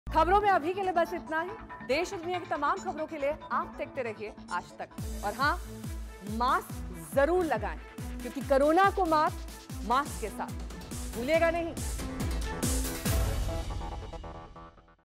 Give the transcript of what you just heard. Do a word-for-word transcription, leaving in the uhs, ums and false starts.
खबरों में अभी के लिए बस इतना ही। देश और दुनिया की तमाम खबरों के लिए आप देखते रहिए आज तक। और हाँ, मास्क जरूर लगाएं, क्योंकि कोरोना को मात मास्क के साथ भूलिएगा नहीं।